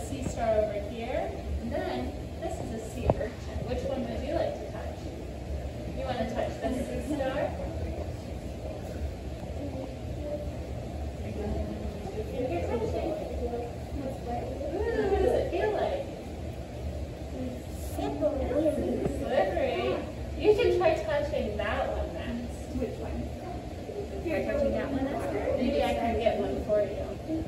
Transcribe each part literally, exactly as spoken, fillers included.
sea star over here. And then this is a sea urchin. Which one would you like to touch? You want to touch the sea star? You're touching. Ooh, what does it feel like? Slippery. You should try touching that one next. Which one? You're touching that one, Esther? Maybe I can get one for you.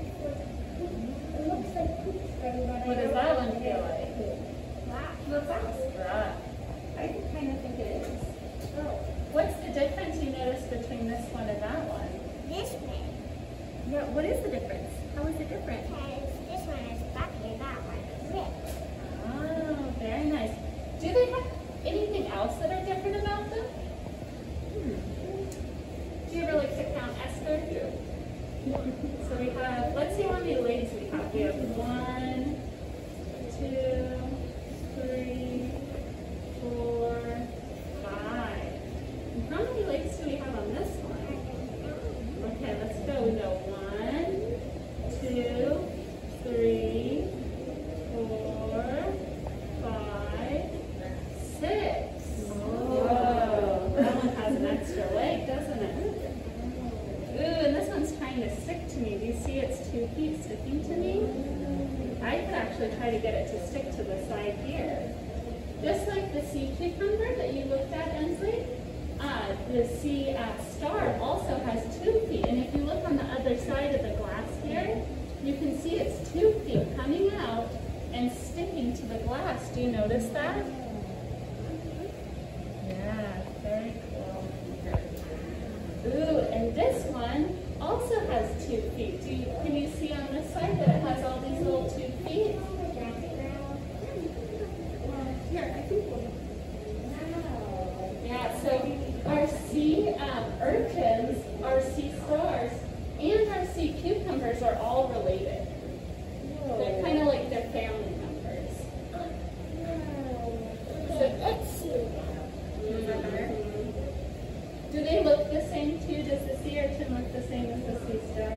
What does that one feel like? Black. Look, that's Rough. I kind of think it is. Oh. What's the difference you notice between this one and that one? This one, Yeah, what is the difference? How is it different? because this one is bumpy, that one is ripped. Oh, very nice. Do they have anything else that are different about them? Hmm. Do you ever like to count, Esther? So we have, let's see how many legs we have. We have one, two, three, four, five. And how many legs do we have on this one? Okay, let's go. We go one, two, three, four, five, six. Whoa, that one has an extra leg, doesn't it? Ooh, and this one's trying to stick to me. Do you see its two feet sticking to me? I could actually try to get it to stick to the side here. Just like the sea cucumber that you looked at, Ensley, uh, the sea uh, star also has two feet. And if you look on the other side of the glass here, you can see its two feet coming out and sticking to the glass. Do you notice that? Yeah, very cool. Ooh, and this one also has two feet. Do you, can you see on this side that it has all these little two feet? Here, I think we'll. Yeah, so our sea um, urchins, our sea stars, and our sea cucumbers are all related. They're kind of like their family members. So, Let's see. do they look the same too? Does the sea urchin look the same as the sea star?